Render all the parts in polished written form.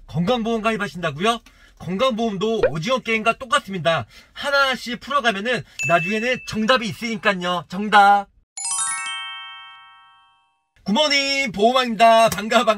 건강보험 가입하신다고요? 건강보험도 오징어 게임과 똑같습니다. 하나씩 풀어가면은 나중에는 정답이 있으니까요. 정답. 굿모닝 보험왕입니다.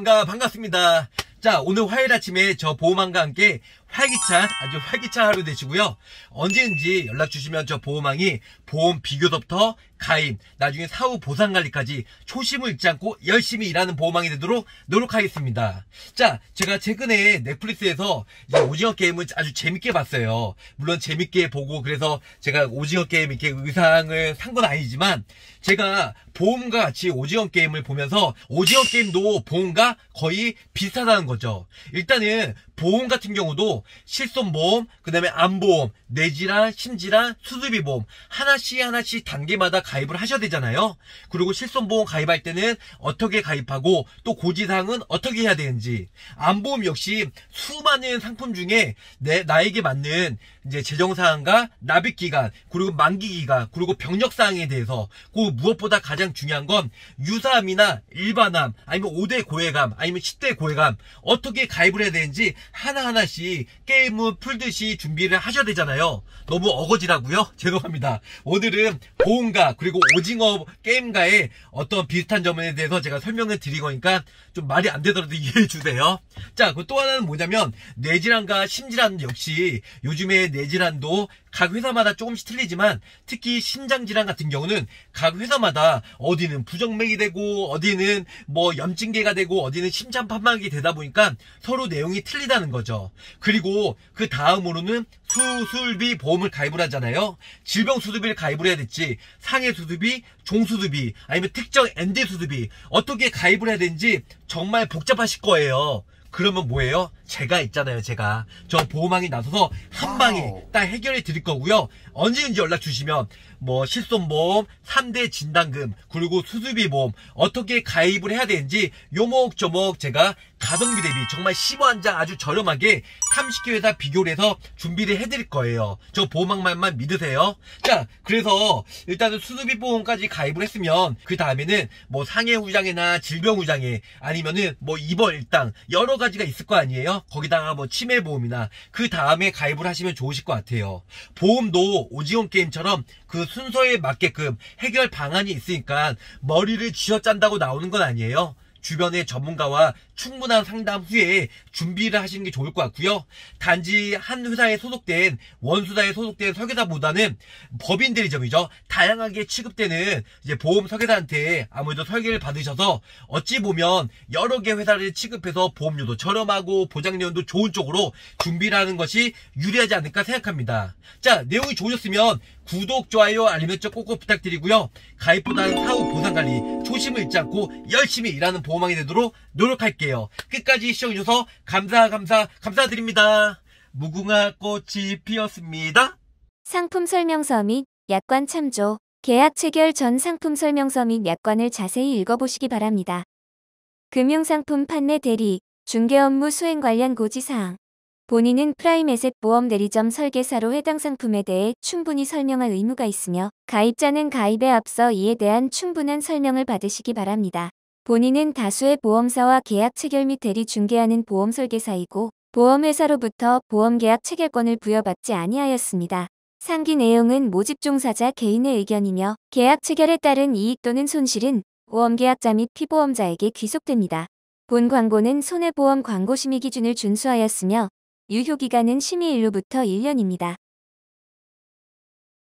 반갑습니다. 자, 오늘 화요일 아침에 저 보험왕과 함께 활기찬, 아주 활기찬 하루 되시고요. 언제든지 연락 주시면 저 보험왕이 보험 비교서부터 가입, 나중에 사후 보상관리까지 초심을 잃지 않고 열심히 일하는 보험왕이 되도록 노력하겠습니다. 자, 제가 최근에 넷플릭스에서 이제 오징어 게임을 아주 재밌게 봤어요. 물론 재밌게 보고 그래서 제가 오징어 게임 이렇게 의상을 산 건 아니지만 제가 보험과 같이 오징어 게임을 보면서 오징어 게임도 보험과 거의 비슷하다는 거죠. 일단은 보험 같은 경우도 실손보험, 그 다음에 암보험, 뇌질환, 심질환, 수술비보험 하나씩 단계마다 가입을 하셔야 되잖아요. 그리고 실손보험 가입할 때는 어떻게 가입하고 또 고지사항은 어떻게 해야 되는지, 암보험 역시 수많은 상품 중에 나에게 맞는 이제 재정사항과 납입기간, 그리고 만기기간, 그리고 병력사항에 대해서, 그 무엇보다 가장 중요한 건 유사암이나 일반암, 아니면 5대 고해감, 아니면 10대 고해감 어떻게 가입을 해야 되는지 하나하나씩 게임을 풀듯이 준비를 하셔야 되잖아요. 너무 어거지라고요? 죄송합니다. 오늘은 보험가 그리고 오징어 게임가의 어떤 비슷한 점에 대해서 제가 설명을 드린 거니까 좀 말이 안 되더라도 이해해 주세요. 자, 그 또 하나는 뭐냐면 뇌질환과 심질환 역시 요즘에 뇌질환도 각 회사마다 조금씩 틀리지만 특히 심장질환 같은 경우는 각 회사마다 어디는 부정맥이 되고 어디는 뭐 염증계가 되고 어디는 심장판막이 되다 보니까 서로 내용이 틀리다는 거죠. 그리고 그 다음으로는 수술비 보험을 가입을 하잖아요. 질병수술비를 가입을 해야 될지, 상해수술비, 종수술비, 아니면 특정 엔드수술비 어떻게 가입을 해야 되는지 정말 복잡하실 거예요. 그러면 뭐예요? 제가 있잖아요. 제가 저 보험왕이 나서서 한 방에 딱 해결해 드릴 거고요. 언제든지 연락 주시면 뭐 실손보험, 3대 진단금, 그리고 수술비 보험 어떻게 가입을 해야 되는지 요목조목 제가 가성비 대비 정말 15한장 아주 저렴하게 30개 회사 비교를 해서 준비를 해드릴 거예요. 저 보험왕만만 믿으세요. 자, 그래서 일단은 수술비 보험까지 가입을 했으면 그 다음에는 뭐 상해후장애나 질병후장애 아니면은 뭐 입원 일당 여러 가지가 있을 거 아니에요. 거기다가 뭐 치매보험이나 그 다음에 가입을 하시면 좋으실 것 같아요. 보험도 오징어 게임처럼 그 순서에 맞게끔 해결 방안이 있으니까 머리를 쥐어짠다고 나오는 건 아니에요. 주변의 전문가와 충분한 상담 후에 준비를 하시는 게 좋을 것 같고요. 단지 한 회사에 소속된 원수사에 소속된 설계사보다는 법인대리점이죠. 다양하게 취급되는 이제 보험 설계사한테 아무래도 설계를 받으셔서 어찌 보면 여러 개 회사를 취급해서 보험료도 저렴하고 보장료도 좋은 쪽으로 준비를 하는 것이 유리하지 않을까 생각합니다. 자, 내용이 좋으셨으면 구독, 좋아요, 알림 설정 꼭꼭 부탁드리고요. 가입보다는 사후 보상관리, 초심을 잃지 않고 열심히 일하는 보험왕이 되도록 노력할게요. 끝까지 시청해주셔서 감사드립니다. 무궁화 꽃이 피었습니다. 상품 설명서 및 약관 참조. 계약 체결 전 상품 설명서 및 약관을 자세히 읽어보시기 바랍니다. 금융상품 판매 대리, 중개 업무 수행 관련 고지사항. 본인은 프라임에셋 보험 대리점 설계사로 해당 상품에 대해 충분히 설명할 의무가 있으며 가입자는 가입에 앞서 이에 대한 충분한 설명을 받으시기 바랍니다. 본인은 다수의 보험사와 계약 체결 및 대리 중개하는 보험 설계사이고 보험회사로부터 보험계약 체결권을 부여받지 아니하였습니다. 상기 내용은 모집 종사자 개인의 의견이며 계약 체결에 따른 이익 또는 손실은 보험계약자 및 피보험자에게 귀속됩니다. 본 광고는 손해보험 광고 심의 기준을 준수하였으며 유효기간은 심의일로부터 1년입니다.